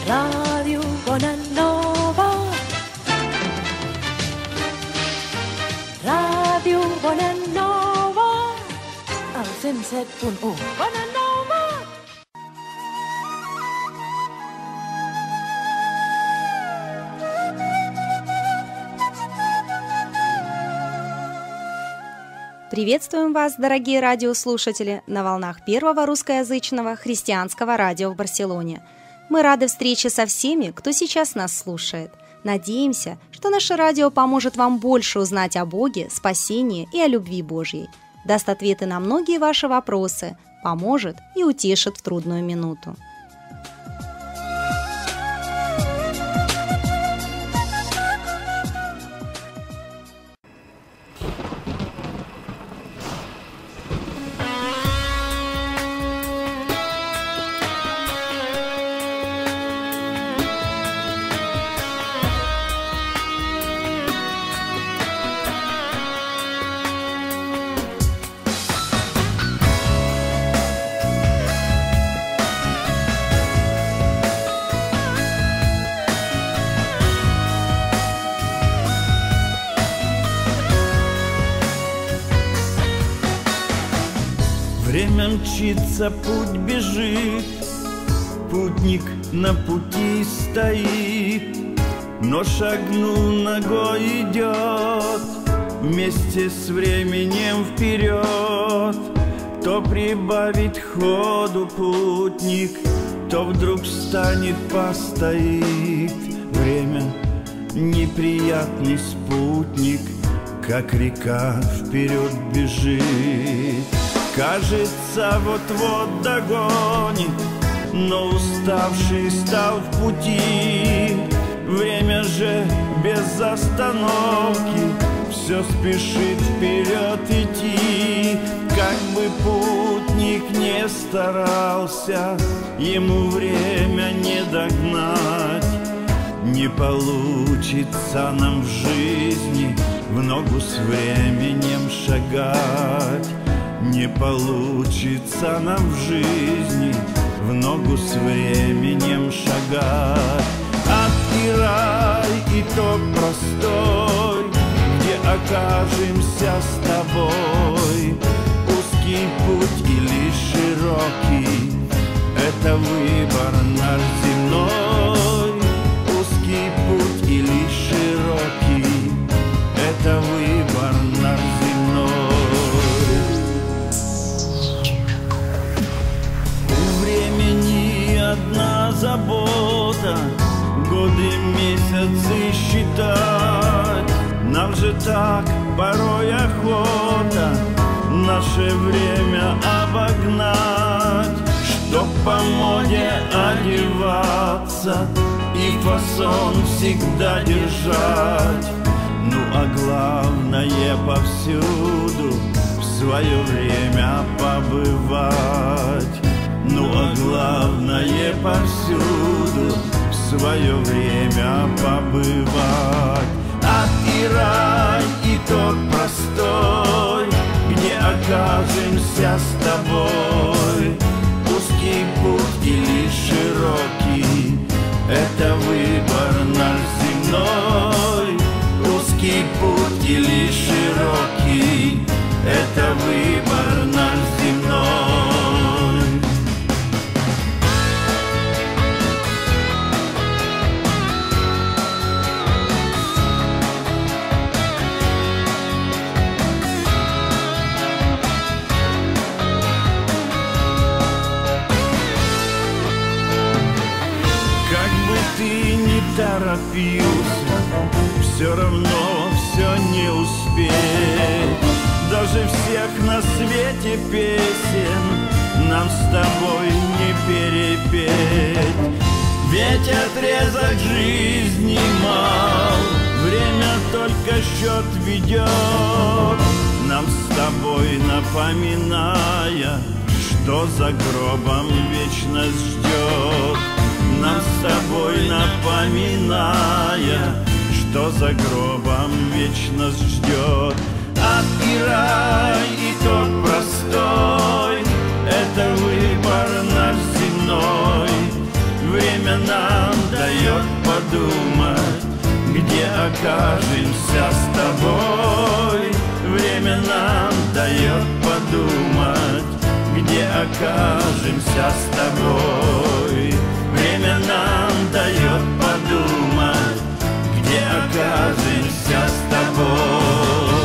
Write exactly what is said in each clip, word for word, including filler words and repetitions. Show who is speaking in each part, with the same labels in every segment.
Speaker 1: Radio Bonanova. Radio Bonanova. El cent set punt u. Bonanova.
Speaker 2: Приветствуем вас, дорогие радиослушатели, на волнах первого русскоязычного христианского радио в Барселоне. Мы рады встрече со всеми, кто сейчас нас слушает. Надеемся, что наше радио поможет вам больше узнать о Боге, спасении и о любви Божьей. Даст ответы на многие ваши вопросы, поможет и утешит в трудную минуту.
Speaker 3: Время мчится, путь бежит, путник на пути стоит, но шагнул, ногой идет, вместе с временем вперед. То прибавит ходу путник, то вдруг встанет, постоит. Время неприятный спутник, как река вперед бежит. Кажется, вот-вот догонит, но уставший стал в пути. Время же без остановки все спешит вперед идти. Как бы путник не старался, ему время не догнать. Не получится нам в жизни в ногу с временем шагать. Не получится нам в жизни в ногу с временем шагать. Ад и рай и тот простой, где окажемся с тобой. Узкий путь или широкий — это выбор наш земной. Узкий путь или широкий — это выбор наш земной. Одна забота — годы, месяцы считать. Нам же так порой охота наше время обогнать, чтоб по моде одеваться и фасон всегда держать. Ну а главное — повсюду в свое время побывать. Ну а главное — повсюду в свое время побывать. Ад и рай и тот простой, где окажемся с тобой. Узкий путь или широкий — это выбор наш земной. Узкий путь или широкий — это выбор наш земной. Торопился, все равно все не успеть. Даже всех на свете песен нам с тобой не перепеть. Ведь отрезок жизни мал, время только счет ведет, нам с тобой напоминая, что за гробом вечность ждет. Нам с тобой напоминая, что за гробом вечность ждет. Ад и рай и тот простой — это выбор наш земной. Время нам окажемся с тобой. Время нам дает подумать, где окажемся с тобой. Время нам дает подумать, где окажемся с тобой.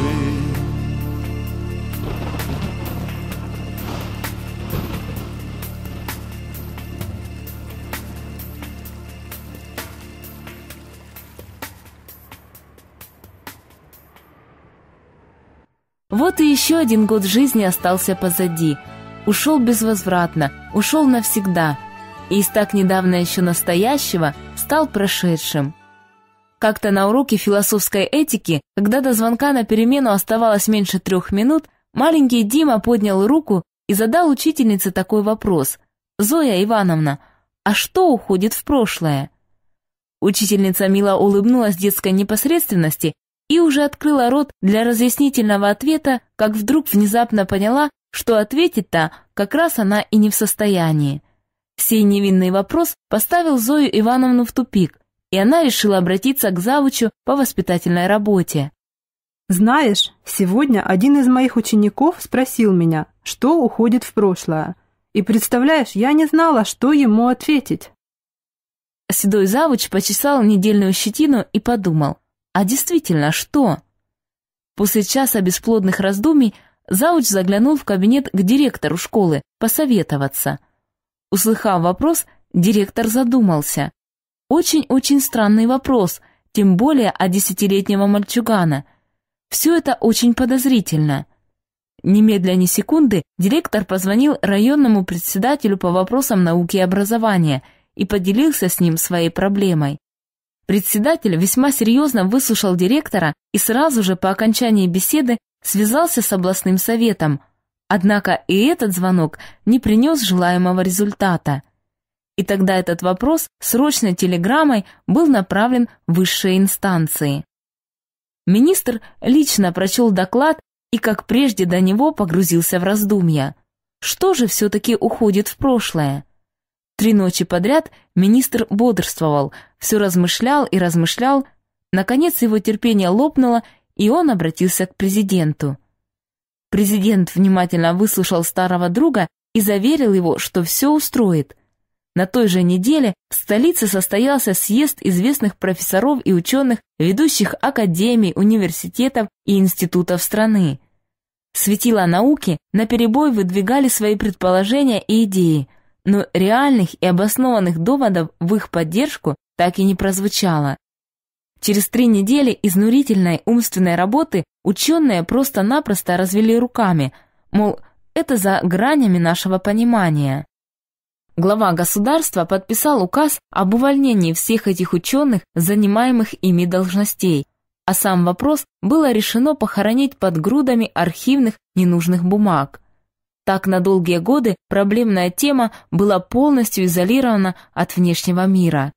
Speaker 4: Вот и еще один год жизни остался позади. Ушел безвозвратно, ушел навсегда. И из так недавно еще настоящего стал прошедшим. Как-то на уроке философской этики, когда до звонка на перемену оставалось меньше трех минут, маленький Дима поднял руку и задал учительнице такой вопрос: «Зоя Ивановна, а что уходит в прошлое?» Учительница мило улыбнулась детской непосредственности и уже открыла рот для разъяснительного ответа, как вдруг внезапно поняла, что ответить-то как раз она и не в состоянии. Сей невинный вопрос поставил Зою Ивановну в тупик, и она решила обратиться к завучу по воспитательной работе.
Speaker 5: «Знаешь, сегодня один из моих учеников спросил меня, что уходит в прошлое. И представляешь, я не знала, что ему ответить».
Speaker 4: Седой завуч почесал недельную щетину и подумал: а действительно, что? После часа бесплодных раздумий завуч заглянул в кабинет к директору школы посоветоваться. Услыхав вопрос, директор задумался. Очень-очень странный вопрос, тем более от десятилетнего мальчугана. Все это очень подозрительно. Немедля ни секунды директор позвонил районному председателю по вопросам науки и образования и поделился с ним своей проблемой. Председатель весьма серьезно выслушал директора и сразу же по окончании беседы связался с областным советом, однако и этот звонок не принес желаемого результата. И тогда этот вопрос срочной телеграммой был направлен в высшие инстанции. Министр лично прочел доклад и, как прежде до него, погрузился в раздумья. Что же все-таки уходит в прошлое? Три ночи подряд министр бодрствовал, все размышлял и размышлял. Наконец его терпение лопнуло, и он обратился к президенту. Президент внимательно выслушал старого друга и заверил его, что все устроит. На той же неделе в столице состоялся съезд известных профессоров и ученых, ведущих академий, университетов и институтов страны. Светила науки наперебой выдвигали свои предположения и идеи, но реальных и обоснованных доводов в их поддержку так и не прозвучало. Через три недели изнурительной умственной работы ученые просто-напросто развели руками, мол, это за гранями нашего понимания. Глава государства подписал указ об увольнении всех этих ученых, занимаемых ими должностей, а сам вопрос было решено похоронить под грудами архивных ненужных бумаг. Так на долгие годы проблемная тема была полностью изолирована от внешнего мира.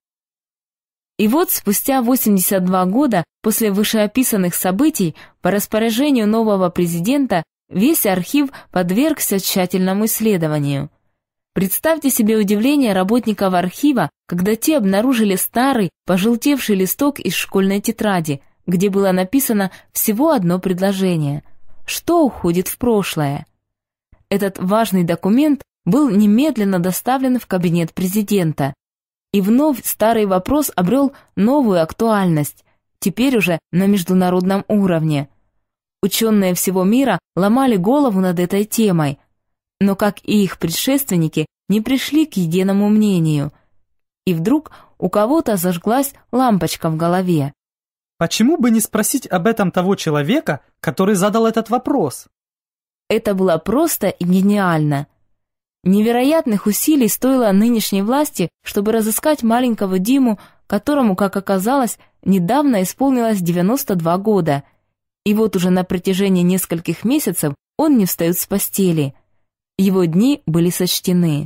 Speaker 4: И вот спустя восемьдесят два года после вышеописанных событий по распоряжению нового президента весь архив подвергся тщательному исследованию. Представьте себе удивление работников архива, когда те обнаружили старый, пожелтевший листок из школьной тетради, где было написано всего одно предложение: «Что уходит в прошлое?». Этот важный документ был немедленно доставлен в кабинет президента. И вновь старый вопрос обрел новую актуальность, теперь уже на международном уровне. Ученые всего мира ломали голову над этой темой, но, как и их предшественники, не пришли к единому мнению. И вдруг у кого-то зажглась лампочка в голове.
Speaker 6: Почему бы не спросить об этом того человека, который задал этот вопрос?
Speaker 4: Это было просто и гениально. Невероятных усилий стоило нынешней власти, чтобы разыскать маленького Диму, которому, как оказалось, недавно исполнилось девяносто два года. И вот уже на протяжении нескольких месяцев он не встает с постели. Его дни были сочтены.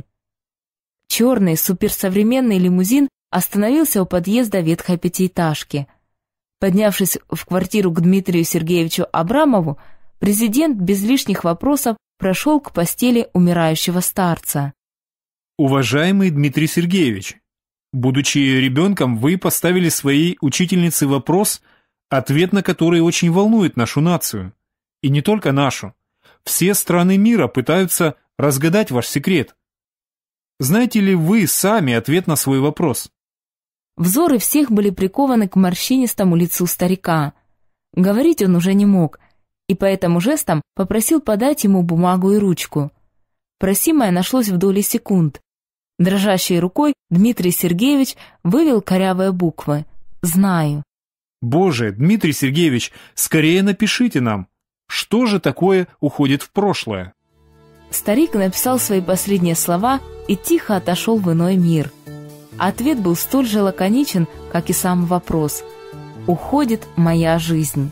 Speaker 4: Черный суперсовременный лимузин остановился у подъезда ветхой пятиэтажки. Поднявшись в квартиру к Дмитрию Сергеевичу Абрамову, президент без лишних вопросов прошел к постели умирающего старца.
Speaker 7: Уважаемый Дмитрий Сергеевич, Будучи ребенком, вы поставили своей учительнице вопрос, ответ на который очень волнует нашу нацию. И не только нашу. Все страны мира пытаются разгадать ваш секрет. Знаете ли вы сами ответ на свой вопрос?
Speaker 4: Взоры всех были прикованы к морщинистому лицу старика. Говорить он уже не мог, и поэтому жестом попросил подать ему бумагу и ручку. Просимое нашлось в доли секунд. Дрожащей рукой Дмитрий Сергеевич вывел корявые буквы «Знаю».
Speaker 7: Боже, Дмитрий Сергеевич, скорее напишите нам, что же такое уходит в прошлое?
Speaker 4: Старик написал свои последние слова и тихо отошел в иной мир. Ответ был столь же лаконичен, как и сам вопрос. «Уходит моя жизнь».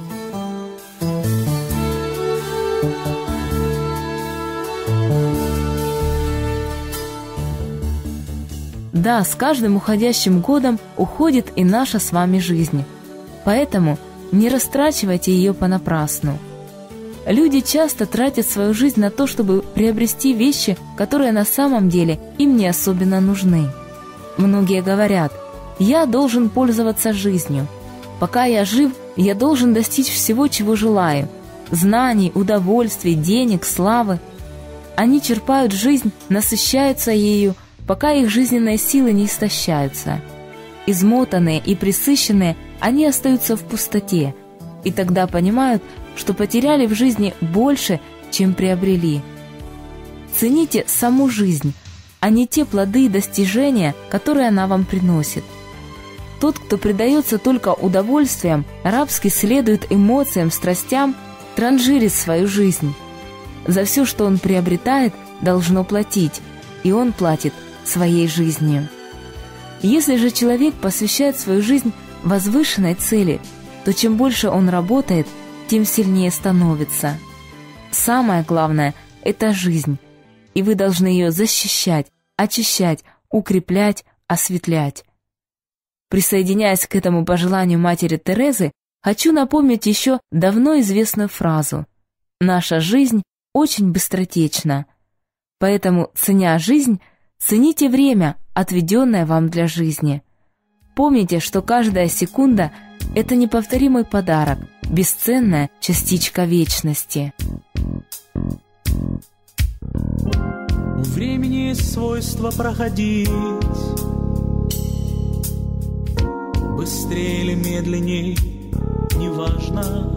Speaker 4: Да, с каждым уходящим годом уходит и наша с вами жизнь. Поэтому не растрачивайте ее понапрасну. Люди часто тратят свою жизнь на то, чтобы приобрести вещи, которые на самом деле им не особенно нужны. Многие говорят: «Я должен пользоваться жизнью. Пока я жив, я должен достичь всего, чего желаю. Знаний, удовольствий, денег, славы». Они черпают жизнь, насыщаются ею, пока их жизненные силы не истощаются. Измотанные и пресыщенные, они остаются в пустоте, и тогда понимают, что потеряли в жизни больше, чем приобрели. Цените саму жизнь, а не те плоды и достижения, которые она вам приносит. Тот, кто предается только удовольствиям, рабски следует эмоциям, страстям, транжирит свою жизнь. За все, что он приобретает, должно платить, и он платит своей жизнью. Если же человек посвящает свою жизнь возвышенной цели, то чем больше он работает, тем сильнее становится. Самое главное – это жизнь, и вы должны ее защищать, очищать, укреплять, осветлять. Присоединяясь к этому пожеланию матери Терезы, хочу напомнить еще давно известную фразу: «Наша жизнь очень быстротечна». Поэтому, ценя жизнь, цените время, отведенное вам для жизни. Помните, что каждая секунда – это неповторимый подарок, бесценная частичка вечности.
Speaker 8: У времени есть свойство проходить быстрее или медленней, неважно.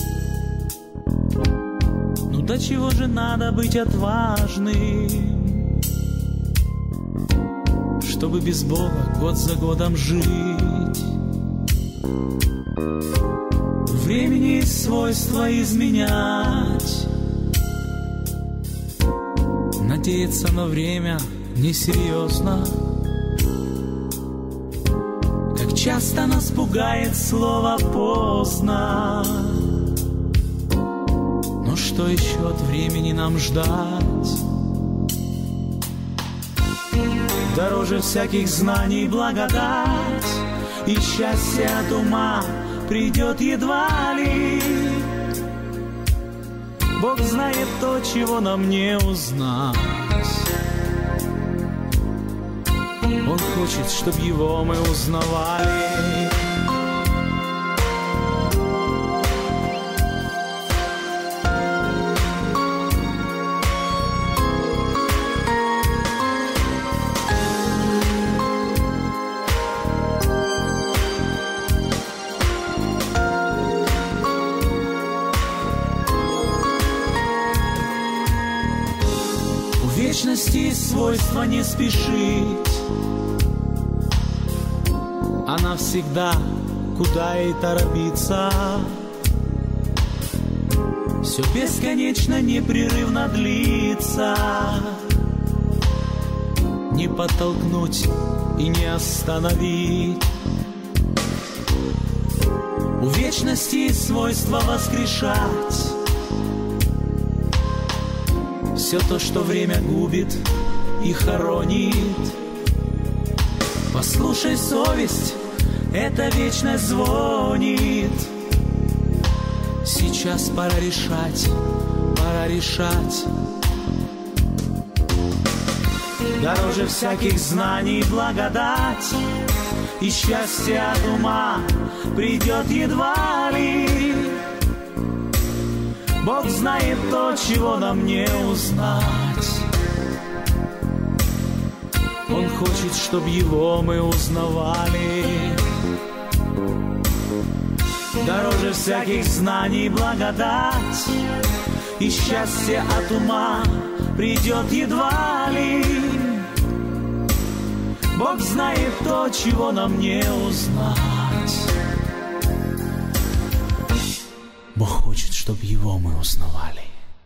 Speaker 8: Ну до чего же надо быть отважным, чтобы без Бога год за годом жить? У времени есть свойство изменять, надеяться на время несерьезно. Как часто нас пугает слово «поздно». Но что еще от времени нам ждать? Дороже всяких знаний благодать, и счастье от ума придет едва ли. Бог знает то, чего нам не узнать. Он хочет, чтоб его мы узнавали. У вечности свойство не спешить, она всегда куда и торопится. Все бесконечно, непрерывно длится. Не подтолкнуть и не остановить. У вечности свойство воскрешать все то, что время губит и хоронит. Послушай совесть, эта вечность звонит. Сейчас пора решать, пора решать. Дороже всяких знаний благодать, и счастье от ума придет едва ли. Бог знает то, чего нам не узнать. Он хочет, чтоб его мы узнавали. Дороже всяких знаний благодать, и счастье от ума придет едва ли. Бог знает то, чего нам не узнать. Бог хочет, чтобы его мы узнавали.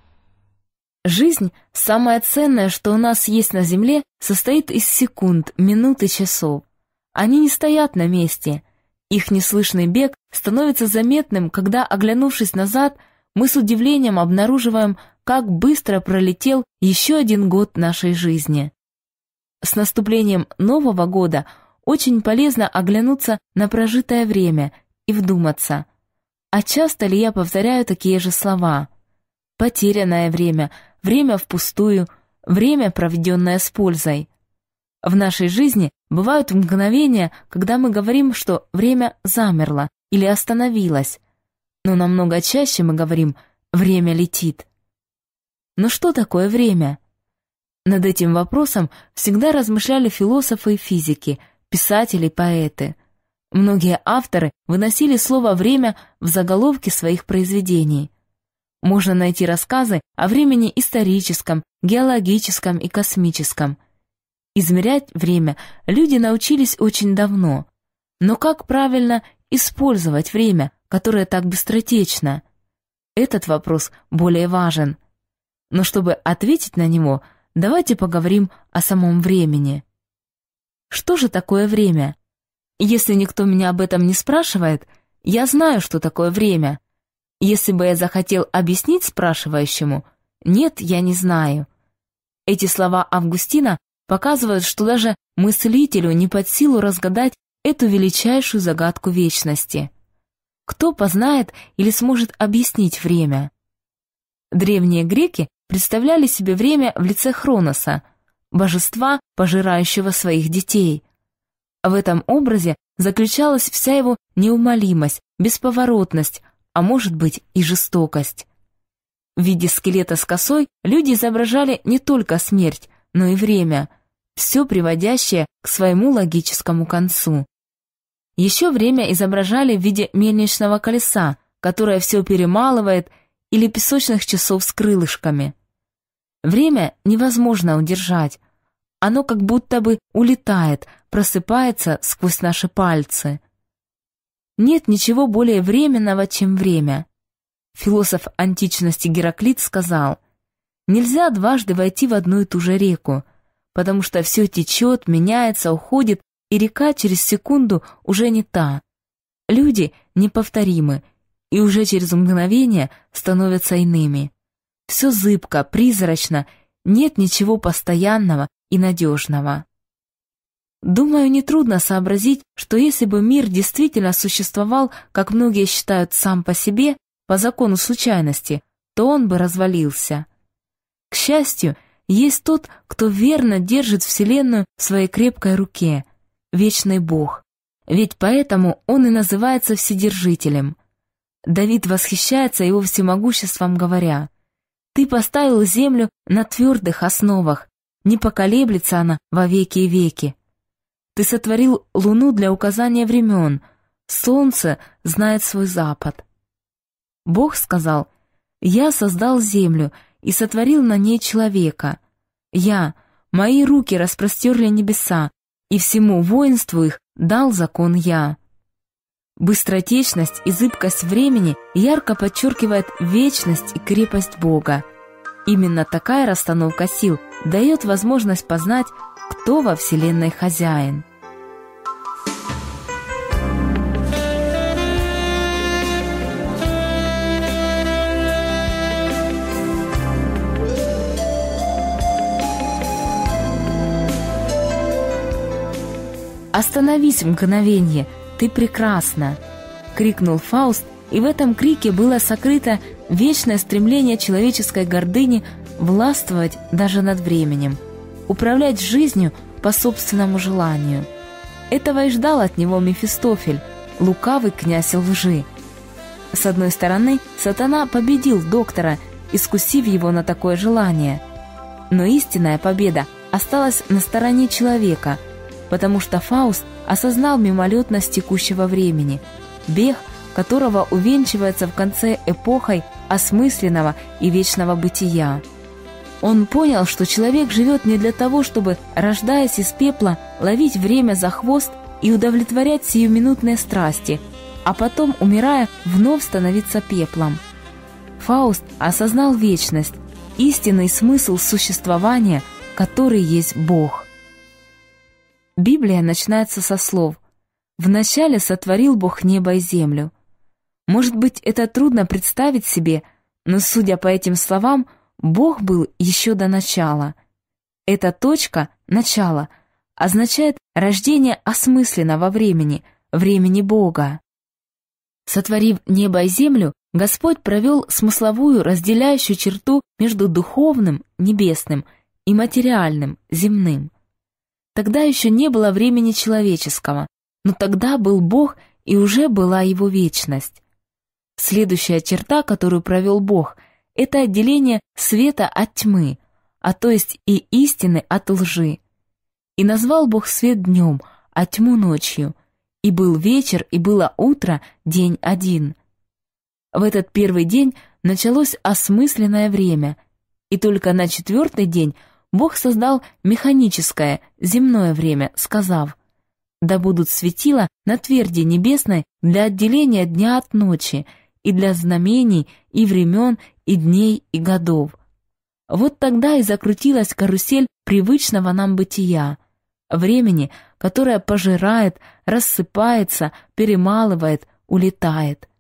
Speaker 4: Жизнь, самое ценное, что у нас есть на земле, состоит из секунд, минут и часов. Они не стоят на месте. Их неслышный бег становится заметным, когда, оглянувшись назад, мы с удивлением обнаруживаем, как быстро пролетел еще один год нашей жизни. С наступлением Нового года очень полезно оглянуться на прожитое время и вдуматься, а часто ли я повторяю такие же слова? Потерянное время, время впустую, время, проведенное с пользой. В нашей жизни бывают мгновения, когда мы говорим, что время замерло или остановилось, но намного чаще мы говорим «время летит». Но что такое время? Над этим вопросом всегда размышляли философы и физики, писатели и поэты. Многие авторы выносили слово «время» в заголовки своих произведений. Можно найти рассказы о времени историческом, геологическом и космическом. Измерять время люди научились очень давно. Но как правильно использовать время, которое так быстротечно? Этот вопрос более важен. Но чтобы ответить на него, давайте поговорим о самом времени. Что же такое время? Если никто меня об этом не спрашивает, я знаю, что такое время. Если бы я захотел объяснить спрашивающему, нет, я не знаю. Эти слова Августина показывают, что даже мыслителю не под силу разгадать эту величайшую загадку вечности. Кто познает или сможет объяснить время? Древние греки представляли себе время в лице Хроноса, божества, пожирающего своих детей. В этом образе заключалась вся его неумолимость, бесповоротность, а может быть и жестокость. В виде скелета с косой люди изображали не только смерть, но и время, все приводящее к своему логическому концу. Еще время изображали в виде мельничного колеса, которое все перемалывает, или песочных часов с крылышками. Время невозможно удержать, оно как будто бы улетает, просыпается сквозь наши пальцы. Нет ничего более временного, чем время. Философ античности Гераклит сказал: «Нельзя дважды войти в одну и ту же реку, потому что все течет, меняется, уходит, и река через секунду уже не та. Люди неповторимы, и уже через мгновение становятся иными. Все зыбко, призрачно, нет ничего постоянного и надежного». Думаю, нетрудно сообразить, что если бы мир действительно существовал, как многие считают, сам по себе, по закону случайности, то он бы развалился. К счастью, есть тот, кто верно держит Вселенную в своей крепкой руке, вечный Бог, ведь поэтому он и называется Вседержителем. Давид восхищается его всемогуществом, говоря: «Ты поставил землю на твердых основах, не поколеблется она во веки и веки. Ты сотворил луну для указания времен, солнце знает свой запад». Бог сказал: «Я создал землю и сотворил на ней человека. Я, мои руки распростерли небеса, и всему воинству их дал закон я». Быстротечность и зыбкость времени ярко подчеркивает вечность и крепость Бога. Именно такая расстановка сил дает возможность познать, кто во Вселенной хозяин. «Остановись мгновенье, ты прекрасна!» — крикнул Фауст, и в этом крике было сокрыто вечное стремление человеческой гордыни властвовать даже над временем. управлять жизнью по собственному желанию. Этого и ждал от него Мефистофель, лукавый князь лжи. С одной стороны, сатана победил доктора, искусив его на такое желание. Но истинная победа осталась на стороне человека, потому что Фауст осознал мимолетность текущего времени, бег которого увенчивается в конце эпохой осмысленного и вечного бытия. Он понял, что человек живет не для того, чтобы, рождаясь из пепла, ловить время за хвост и удовлетворять сиюминутные страсти, а потом, умирая, вновь становиться пеплом. Фауст осознал вечность, истинный смысл существования, который есть Бог. Библия начинается со слов «Вначале сотворил Бог небо и землю». Может быть, это трудно представить себе, но, судя по этим словам, Бог был еще до начала. Эта точка, начало, означает рождение осмысленного времени, времени Бога. Сотворив небо и землю, Господь провел смысловую разделяющую черту между духовным, небесным, и материальным, земным. Тогда еще не было времени человеческого, но тогда был Бог и уже была Его вечность. Следующая черта, которую провел Бог, это отделение света от тьмы, а то есть и истины от лжи. И назвал Бог свет днем, а тьму ночью. И был вечер, и было утро, день один. В этот первый день началось осмысленное время, и только на четвертый день Бог создал механическое, земное время, сказав: «Да будут светила на тверди небесной для отделения дня от ночи, и для знамений, и времен, и дней, и годов». Вот тогда и закрутилась карусель привычного нам бытия, времени, которое пожирает, рассыпается, перемалывает, улетает.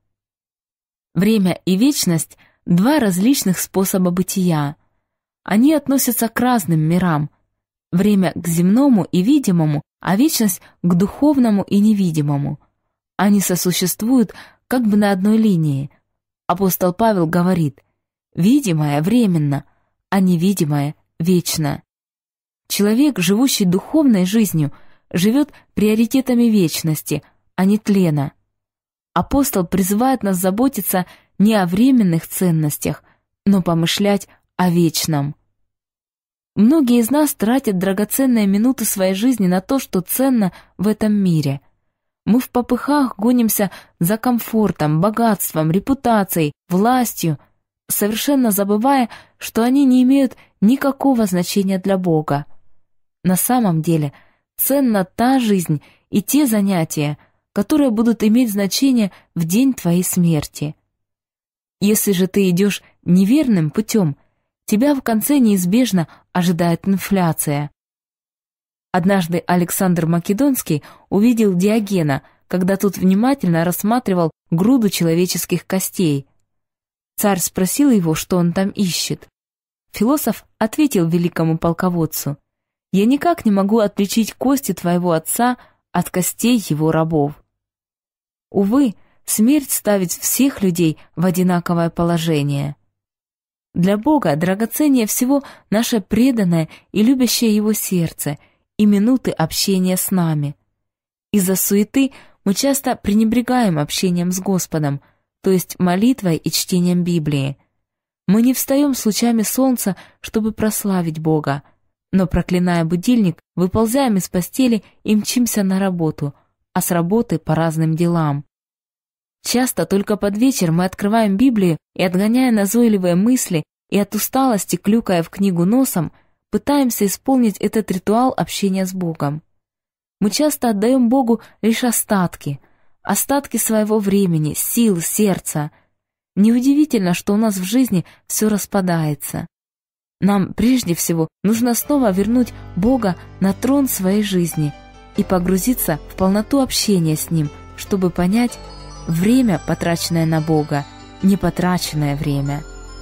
Speaker 4: Время и вечность — два различных способа бытия. Они относятся к разным мирам. Время к земному и видимому, а вечность к духовному и невидимому. Они сосуществуют как бы на одной линии. Апостол Павел говорит: «Видимое временно, а невидимое вечно». Человек, живущий духовной жизнью, живет приоритетами вечности, а не тлена. Апостол призывает нас заботиться не о временных ценностях, но помышлять о вечном. Многие из нас тратят драгоценные минуты своей жизни на то, что ценно в этом мире. Мы в попыхах гонимся за комфортом, богатством, репутацией, властью, совершенно забывая, что они не имеют никакого значения для Бога. На самом деле ценна та жизнь и те занятия, которые будут иметь значение в день твоей смерти. Если же ты идешь неверным путем, тебя в конце неизбежно ожидает инфляция. Однажды Александр Македонский увидел Диогена, когда тот внимательно рассматривал груду человеческих костей. Царь спросил его, что он там ищет. Философ ответил великому полководцу: «Я никак не могу отличить кости твоего отца от костей его рабов». Увы, смерть ставит всех людей в одинаковое положение. Для Бога драгоценнее всего наше преданное и любящее Его сердце и минуты общения с нами. Из-за суеты мы часто пренебрегаем общением с Господом, то есть молитвой и чтением Библии. Мы не встаем с лучами солнца, чтобы прославить Бога, но, проклиная будильник, выползаем из постели и мчимся на работу, а с работы по разным делам. Часто только под вечер мы открываем Библию и, отгоняя назойливые мысли и от усталости клюкая в книгу носом, пытаемся исполнить этот ритуал общения с Богом. Мы часто отдаем Богу лишь остатки, остатки своего времени, сил, сердца. Неудивительно, что у нас в жизни все распадается. Нам прежде всего нужно снова вернуть Бога на трон своей жизни и погрузиться в полноту общения с Ним, чтобы понять: время, потраченное на Бога, не потраченное время.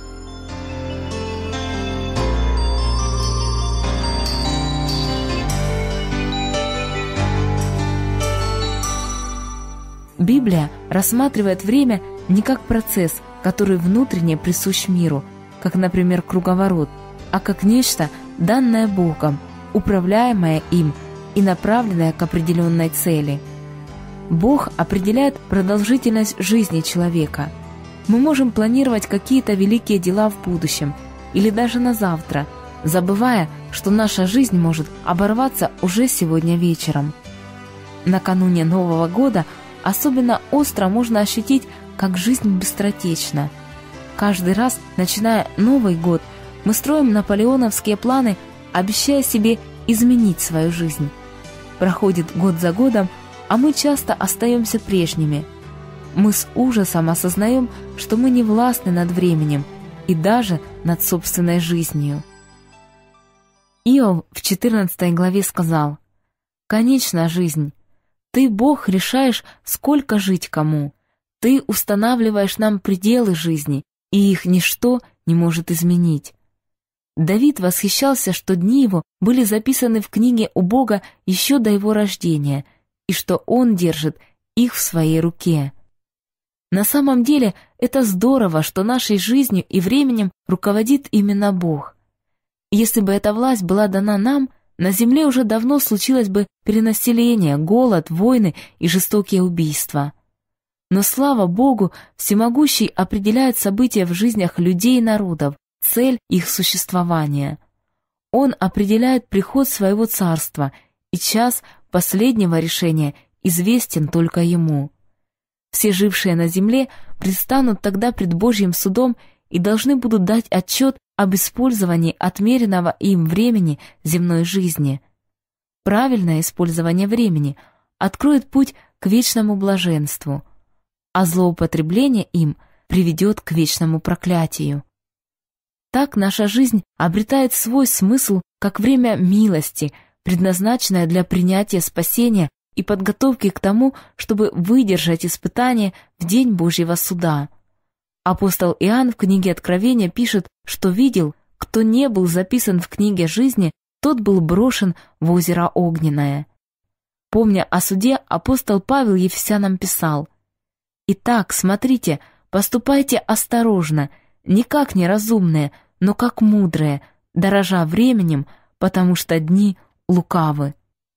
Speaker 4: Библия рассматривает время не как процесс, который внутренне присущ миру, как, например, круговорот, а как нечто, данное Богом, управляемое им и направленное к определенной цели. Бог определяет продолжительность жизни человека. Мы можем планировать какие-то великие дела в будущем или даже на завтра, забывая, что наша жизнь может оборваться уже сегодня вечером. Накануне Нового года особенно остро можно ощутить, как жизнь быстротечна. Каждый раз, начиная Новый год, мы строим наполеоновские планы, обещая себе изменить свою жизнь. Проходит год за годом, а мы часто остаемся прежними. Мы с ужасом осознаем, что мы не властны над временем и даже над собственной жизнью. Иов в четырнадцатой главе сказал: «Конечна жизнь. Ты, Бог, решаешь, сколько жить кому. Ты устанавливаешь нам пределы жизни, и их ничто не может изменить». Давид восхищался, что дни его были записаны в книге у Бога еще до его рождения, и что он держит их в своей руке. На самом деле это здорово, что нашей жизнью и временем руководит именно Бог. Если бы эта власть была дана нам, на земле уже давно случилось бы перенаселение, голод, войны и жестокие убийства. Но слава Богу, Всемогущий определяет события в жизнях людей и народов, цель их существования. Он определяет приход своего царства, и час последнего решения известен только Ему. Все жившие на земле предстанут тогда пред Божьим судом и должны будут дать отчет об использовании отмеренного им времени земной жизни. Правильное использование времени откроет путь к вечному блаженству, а злоупотребление им приведет к вечному проклятию. Так наша жизнь обретает свой смысл как время милости, предназначенное для принятия спасения и подготовки к тому, чтобы выдержать испытания в день Божьего суда. Апостол Иоанн в книге Откровения пишет, что видел, кто не был записан в книге жизни, тот был брошен в озеро Огненное. Помня о суде, апостол Павел Ефесянам писал: «Итак, смотрите, поступайте осторожно, не как неразумные, но как мудрые, дорожа временем, потому что дни лукавы».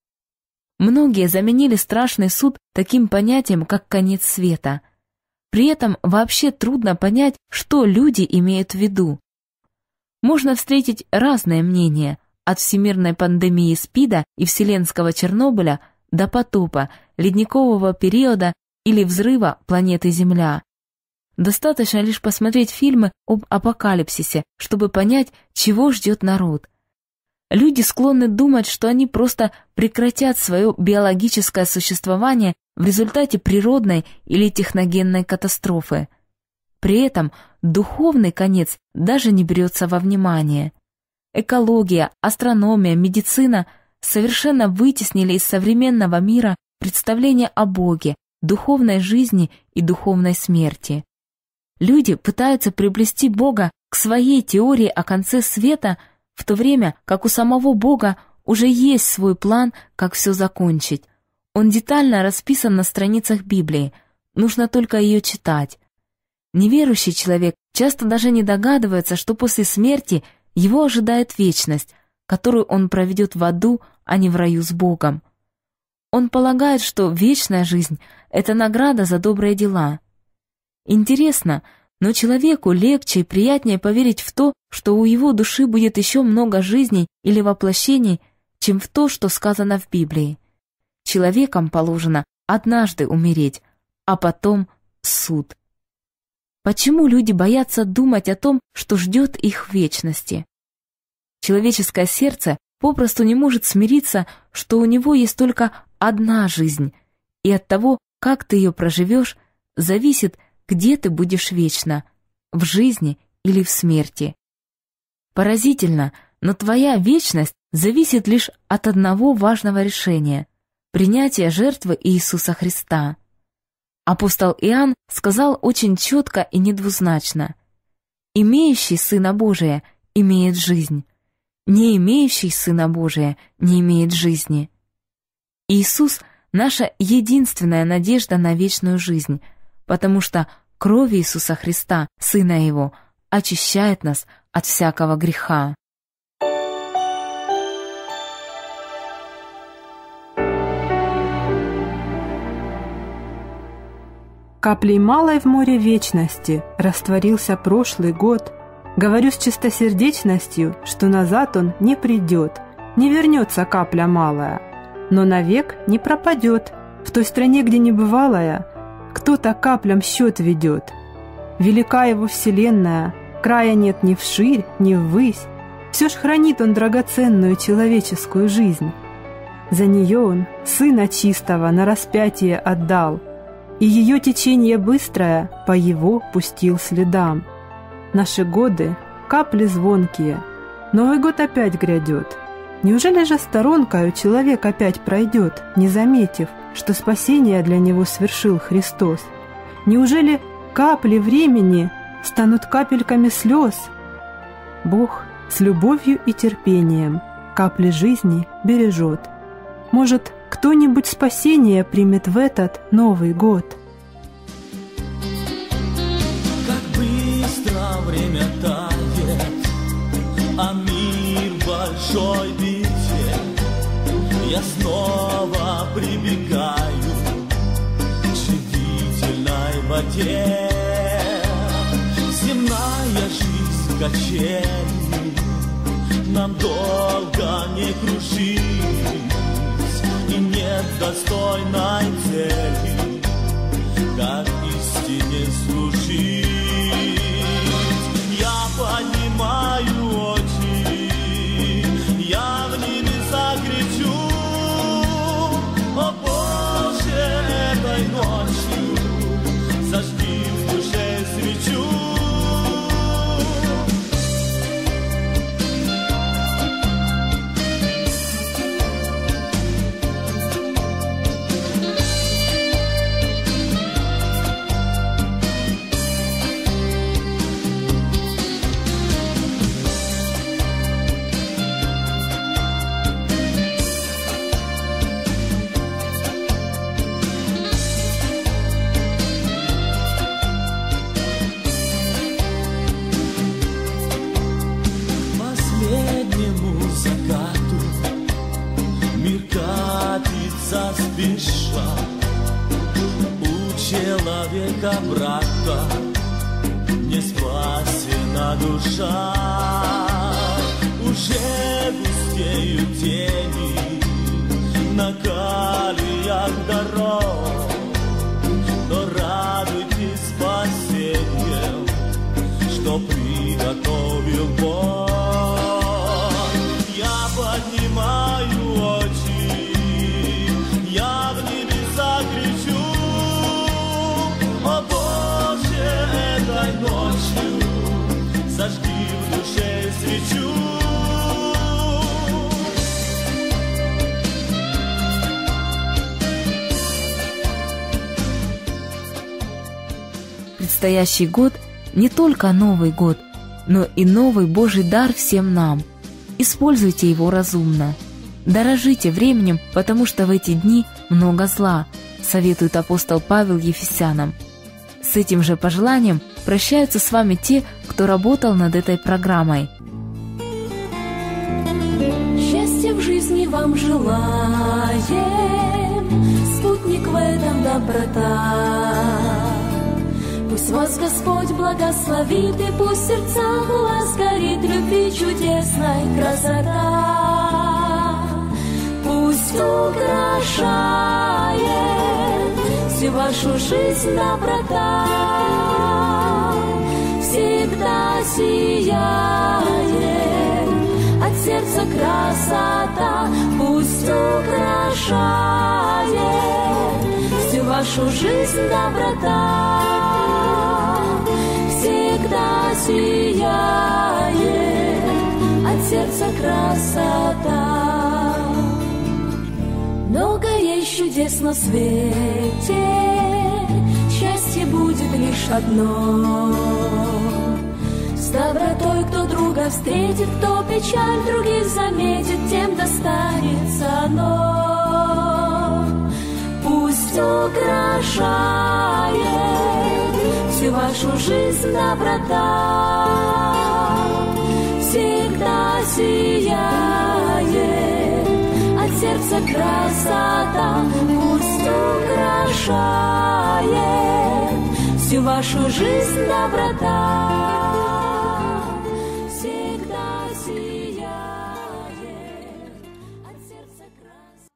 Speaker 4: Многие заменили страшный суд таким понятием, как конец света. При этом вообще трудно понять, что люди имеют в виду. Можно встретить разные мнения, от всемирной пандемии СПИДа и вселенского Чернобыля до потопа, ледникового периода или взрыва планеты Земля. Достаточно лишь посмотреть фильмы об апокалипсисе, чтобы понять, чего ждет народ. Люди склонны думать, что они просто прекратят свое биологическое существование в результате природной или техногенной катастрофы. При этом духовный конец даже не берется во внимание. Экология, астрономия, медицина совершенно вытеснили из современного мира представление о Боге, духовной жизни и духовной смерти. Люди пытаются приблизить Бога к своей теории о конце света, в то время как у самого Бога уже есть свой план, как все закончить. Он детально расписан на страницах Библии, нужно только ее читать. Неверующий человек часто даже не догадывается, что после смерти его ожидает вечность, которую он проведет в аду, а не в раю с Богом. Он полагает, что вечная жизнь — это награда за добрые дела. Интересно, но человеку легче и приятнее поверить в то, что у его души будет еще много жизней или воплощений, чем в то, что сказано в Библии. Человекам положено однажды умереть, а потом суд. Почему люди боятся думать о том, что ждет их в вечности? Человеческое сердце попросту не может смириться, что у него есть только одна жизнь, и от того, как ты ее проживешь, зависит, где ты будешь вечно, в жизни или в смерти. Поразительно, но твоя вечность зависит лишь от одного важного решения – принятия жертвы Иисуса Христа. Апостол Иоанн сказал очень четко и недвузначно: «Имеющий Сына Божия имеет жизнь, не имеющий Сына Божия не имеет жизни». Иисус – наша единственная надежда на вечную жизнь, потому что кровь Иисуса Христа, Сына Его, очищает нас от всякого греха.
Speaker 5: Каплей малой в море вечности растворился прошлый год. Говорю с чистосердечностью, что назад он не придет, не вернется капля малая, но навек не пропадет. В той стране, где небывалая, кто-то каплям счет ведет. Велика его вселенная, края нет ни вширь, ни ввысь, все ж хранит он драгоценную человеческую жизнь. За нее он Сына Чистого на распятие отдал, и ее течение быстрое по его пустил следам. Наши годы — капли звонкие, Новый год опять грядет. Неужели же сторонкою человек опять пройдет, не заметив, что спасение для него свершил Христос? Неужели капли времени станут капельками слез? Бог с любовью и терпением капли жизни бережет. Может, кто-нибудь спасение примет в этот Новый год?
Speaker 8: Как быстро время тает, а мир в большой беде. Я снова прибегаю к живительной воде. Земная жизнь качели, нам долго не кружить, и нет достойной цели, как истине служить. Я поднимаю очи, я в небеса кричу: о Боже, этой ночью зажги в душе свечу. Спеша у человека брата не спасена душа. Уже густеют тени на колеях дорог, но радуйтесь спасением, что приготовил Бог. Я поднимаю очи, я в небеса кричу: о Боже, этой ночью зажги в душе свечу.
Speaker 4: Предстоящий год не только Новый год, но и новый Божий дар всем нам. Используйте его разумно. Дорожите временем, потому что в эти дни много зла, советует апостол Павел Ефесянам. С этим же пожеланием прощаются с вами те, кто работал над этой программой.
Speaker 1: Счастья в жизни вам желаем, спутник в этом доброта. Пусть вас Господь благословит, и пусть в сердцах у вас горит любви чудесной красота. Пусть украшает всю вашу жизнь доброта, всегда сияет от сердца красота. Пусть украшает всю вашу жизнь доброта, всегда сияет от сердца красота. Много есть чудес на свете, счастье будет лишь одно. С добротой кто друга встретит, кто печаль других заметит, тем достанется оно. Пусть украшает всю вашу жизнь доброта, всегда сияет от сердца красота. Пусть украшает всю вашу жизнь доброта всегда сияет от сердца красного.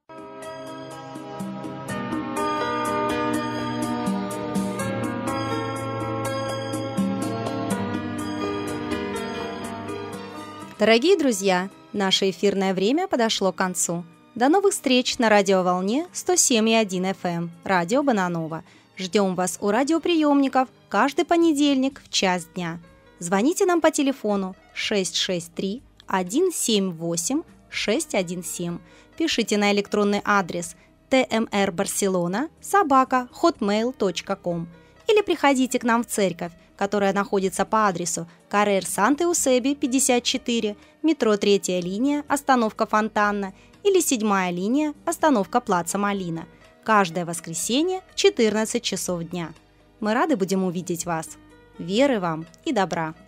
Speaker 2: Дорогие друзья, наше эфирное время подошло к концу. До новых встреч на радиоволне сто семь и один эф эм, радио Бананова. Ждем вас у радиоприемников каждый понедельник в час дня. Звоните нам по телефону шесть шесть три один семь восемь шесть один семь. Пишите на электронный адрес тэ эм эр барселона собака хотмейл точка ком или приходите к нам в церковь, которая находится по адресу Каррер Сант-Эусеби, пятьдесят четыре, метро третья линия, остановка Фонтанна, или седьмая линия, остановка Плаца Малина. Каждое воскресенье в четырнадцать часов дня. Мы рады будем увидеть вас. Веры вам и добра!